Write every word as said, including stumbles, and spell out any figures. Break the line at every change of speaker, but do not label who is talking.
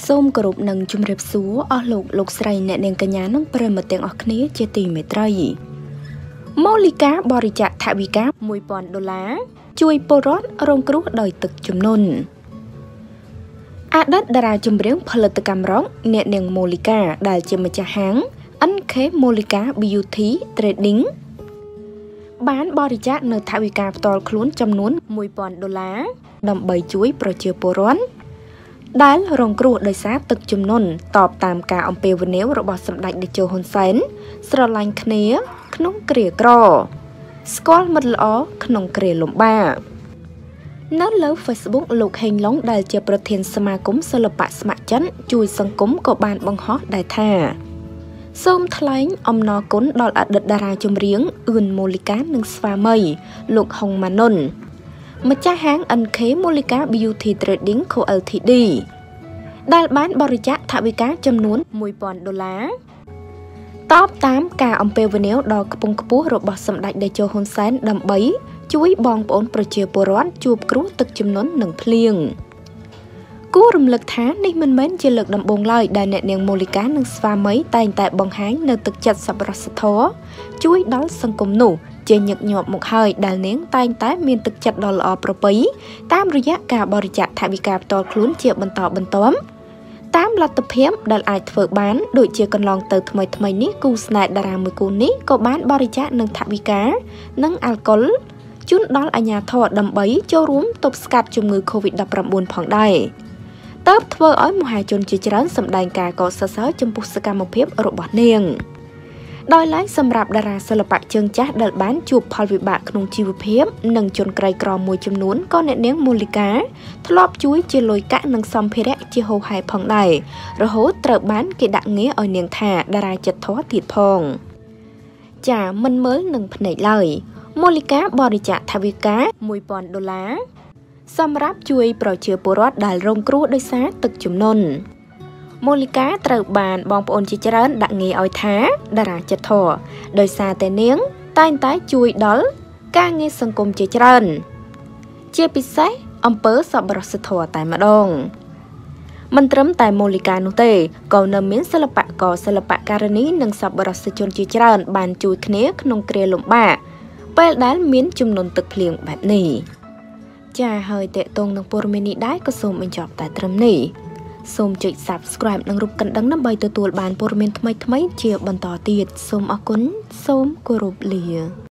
សូមគោរពនឹងជំរាបសួរអស់លោកលោកស្រីអ្នកនាងកញ្ញានិងប្រិយមិត្តទាំងអស់គ្នាជាទីមេត្រីម៉ូលីកាបរិច្ចាគថវិកាមួយពាន់ដុល្លារជួយពលរដ្ឋរងគ្រោះដោយទឹកជំនន់អតីតតារាចម្រៀងផលិតកម្មរ៉ុកអ្នកនាងម៉ូលីកាដែលជាម្ចាស់ហាង អិន ខេ Molika Beauty Trading បានបរិច្ចាគនៅថវិកាផ្ទាល់ខ្លួនចំនួនមួយពាន់ដុល្លារដើម្បីជួយប្រជាពលរដ្ឋដែលរងគ្រោះដោយសារទឹកជំនន់តបតាមការអំពាវនាវរបស់សម្ដេចតេជោហ៊ុនសែនស្រឡាញ់គ្នាក្នុងគ្រាក្រស្គាល់មិត្តល្អក្នុងគ្រាលំបាកនៅលើ Facebook លោកហេងឡុងដែលជាប្រធានសមាគមសិល្បៈស្ម័គ្រចិត្តជួយសង្គមក៏បានបង្ហោះដែរថាសូមថ្លែងអំណរគុណដល់អតីតតារាចម្រៀងអឿនម៉ូលីកានិងស្វាមីលោកហុងម៉ាណុនម្ចាស់ហាង អិន ខេ Molika Beauty Trading ខូ អិល ធី ឌី ដែលបានបរិច្ចាគថវិកាចំនួនមួយពាន់ដុល្លារតបតាមការអំពាវនាវដ៏ខ្ពង់ខ្ពស់របស់សម្ដេចតេជោហ៊ុនសែនដើម្បីជួយបងប្អូនប្រជាពលរដ្ឋជួបគ្រោះទឹកជំនន់និងភ្លៀងគួររំលឹកថានេះមិនមែនជាលើកដំបូងឡើយដែលអ្នកនាងម៉ូលីកានិងស្វាមីតែងតែបង្ហាញនៅទឹកចិត្តសប្បុរសធម៌ជួយដល់សង្គមនោះជាញឹកញាប់មកហើយដែលនាងតែងតែមានទឹកចិត្តដ៏ល្អប្រពៃតាមរយៈការបរិច្ចាគថវិកាផ្ទាល់ខ្លួនជាបន្តបន្ទាប់តាមលទ្ធភាពដែលអាចធ្វើបានដូចជាកន្លងទៅថ្មីថ្មីនេះគូស្នេហ៍តារាមួយគូនេះក៏បានបរិច្ចាគនឹងថវិកានិងអាល់កុលជូនដល់អាជ្ញាធរដើម្បីចូលរួមទប់ស្កាត់ជំងឺ កូវីដ ដប់ប្រាំបួន ផងដែរតើបធ្វើឲ្យមហាជនជាច្រើនសម្ដែងការកោតសរសើរចំពោះសកម្មភាពរបស់នាងដោយឡែកសម្រាប់តារាសិល្បៈជើងចាស់ដែលបានជួបផលវិបាកក្នុងជីវភាពនិងជនក្រីក្រមួយចំនួនក៏អ្នកនាងម៉ូលីកាធ្លាប់ជួយជាលុយកាក់និងសម្ភារៈជាហូរហែផងដែររហូតត្រូវបានគេដាក់ងារឲ្យនាងថាតារាចិត្តធម៌ទៀតផងចាមិនមើលនឹងភ្នែកឡើយម៉ូលីកាបរិច្ចាគថវិកាមួយពាន់ដុល្លារសម្រាប់ជួយប្រជាពលរដ្ឋដែលរងគ្រោះដោយសារទឹកជំនន់ម៉ូលីកាត្រូវបានបងប្អូនជាច្រើនដាក់ងារឲ្យថាតារាចិត្តធម៌ដោយសារតែនាងតែងតែជួយដល់ការងារសង្គមជាច្រើនជាពិសេសអំពើសប្បុរសធម៌តែម្ដងមិនត្រឹមតែម៉ូលីកានោះទេក៏នៅមានសិល្បករសិល្បករនីនិងសប្បុរសជនជាច្រើនបានជួយគ្នាក្នុងគ្រាលំបាកពេលដែលមានជំនន់ទឹកភ្លៀងបែបនេះចាហើយតេតងនឹងព័ត៌មាននេះដែរក៏សូមបញ្ចប់តែត្រឹមនេះសូមចុច Subscribe និងរូបកណ្ដឹងដើម្បីទទួលបានព័ត៌មានថ្មីៗជាបន្តទៀតសូមអរគុណសូមគោរពលា